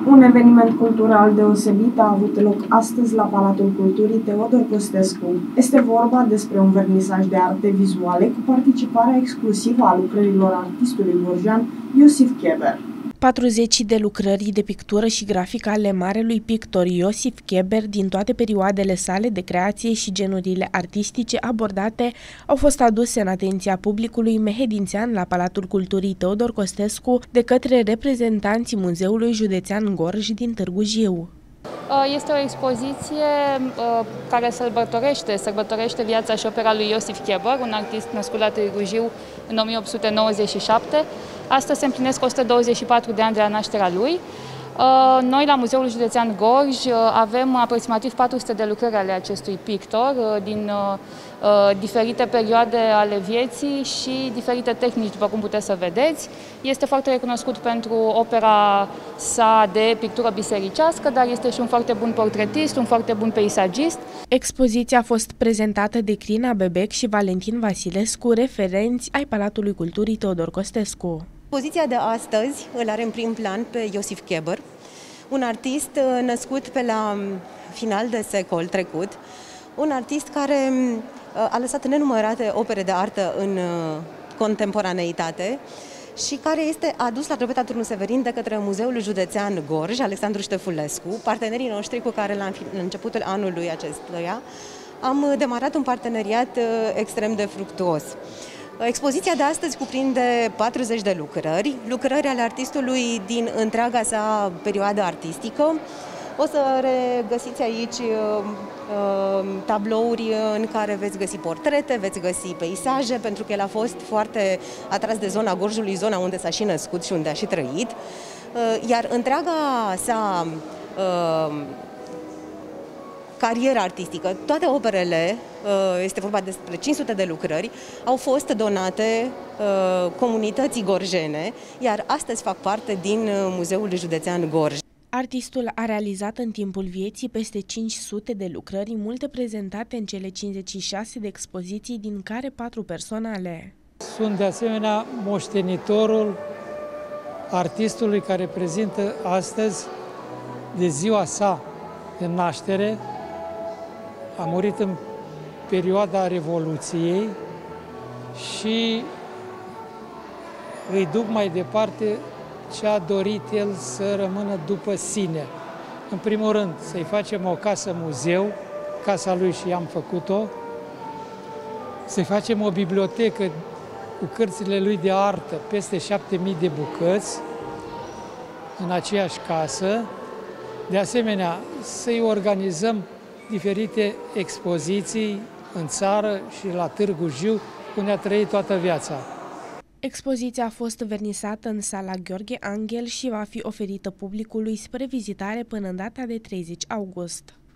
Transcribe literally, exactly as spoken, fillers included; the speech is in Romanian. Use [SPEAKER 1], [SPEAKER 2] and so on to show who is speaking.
[SPEAKER 1] Un eveniment cultural deosebit a avut loc astăzi la Palatul Culturii Teodor Costescu. Este vorba despre un vernisaj de arte vizuale cu participarea exclusivă a lucrărilor artistului gorjean Iosif Cheber.
[SPEAKER 2] patruzeci de lucrări de pictură și grafică ale marelui pictor Iosif Cheber din toate perioadele sale de creație și genurile artistice abordate au fost aduse în atenția publicului mehedințean la Palatul Culturii Teodor Costescu de către reprezentanții Muzeului Județean Gorj din Târgu Jiu.
[SPEAKER 3] Este o expoziție care sărbătorește, sărbătorește viața și opera lui Iosif Cheber, un artist născut la Târgu Jiu în o mie opt sute nouăzeci și șapte. Astăzi se împlinesc o sută douăzeci și patru de ani de la nașterea lui. Noi, la Muzeul Județean Gorj, avem aproximativ patru sute de lucrări ale acestui pictor din diferite perioade ale vieții și diferite tehnici, după cum puteți să vedeți. Este foarte recunoscut pentru opera sa de pictură bisericească, dar este și un foarte bun portretist, un foarte bun peisagist.
[SPEAKER 2] Expoziția a fost prezentată de Crina Bebec și Valentin Vasilescu, referenți ai Palatului Culturii Teodor Costescu.
[SPEAKER 4] Expoziția de astăzi îl are în prim plan pe Iosif Cheber, un artist născut pe la final de secol trecut, un artist care a lăsat nenumărate opere de artă în contemporaneitate și care este adus la Drobeta Turnu Severin de către Muzeul Județean Gorj, Alexandru Ștefulescu, partenerii noștri cu care la începutul anului acestuia am demarat un parteneriat extrem de fructuos. Expoziția de astăzi cuprinde patruzeci de lucrări, lucrări ale artistului din întreaga sa perioadă artistică. O să regăsiți aici uh, uh, tablouri în care veți găsi portrete, veți găsi peisaje, pentru că el a fost foarte atras de zona Gorjului, zona unde s-a și născut și unde a și trăit. Uh, iar întreaga sa uh, carieră artistică, toate operele, este vorba despre cinci sute de lucrări, au fost donate comunității gorjene, iar astăzi fac parte din Muzeul Județean Gorj.
[SPEAKER 2] Artistul a realizat în timpul vieții peste cinci sute de lucrări, multe prezentate în cele cincizeci și șase de expoziții, din care patru personale.
[SPEAKER 5] Sunt de asemenea moștenitorul artistului care prezintă astăzi de ziua sa de naștere. A murit în perioada Revoluției și îi duc mai departe ce a dorit el să rămână după sine. În primul rând, să-i facem o casă-muzeu, casa lui și am făcut-o, să-i facem o bibliotecă cu cărțile lui de artă, peste șapte mii de bucăți, în aceeași casă. De asemenea, să-i organizăm diferite expoziții în țară și la Târgu Jiu, unde a trăit toată viața.
[SPEAKER 2] Expoziția a fost vernisată în sala Gheorghe Angel și va fi oferită publicului spre vizitare până în data de treizeci august.